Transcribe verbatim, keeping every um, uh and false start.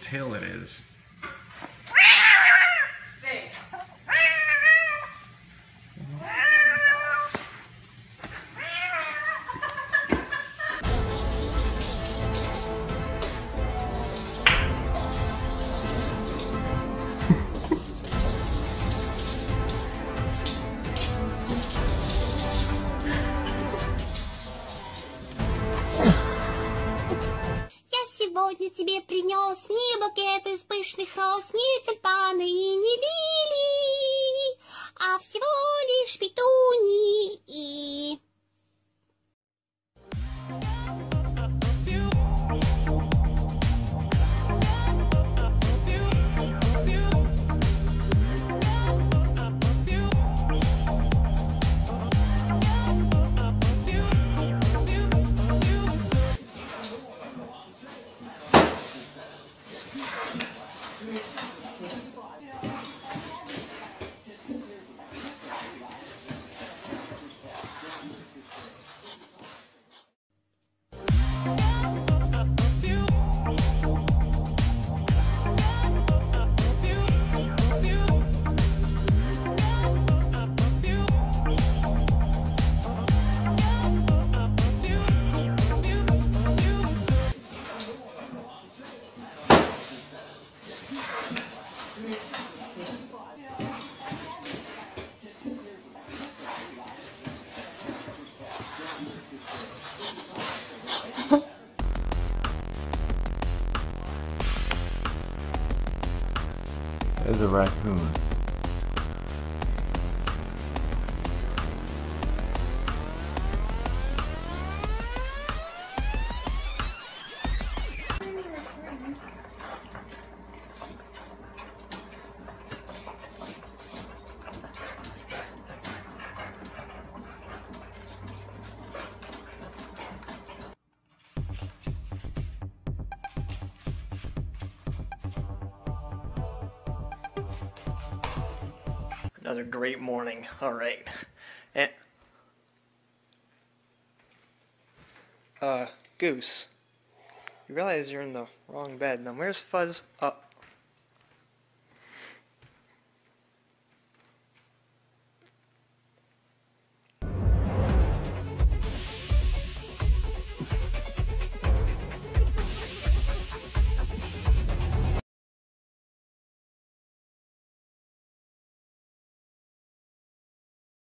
tail it is. Сегодня тебе принес не букет из пышных роз, не тюльпаны и не лилии, а всего лишь петунии и... There's a raccoon. Another great morning. All right. And, uh, Goose, you realize you're in the wrong bed. Now, where's Fuzz? Oh,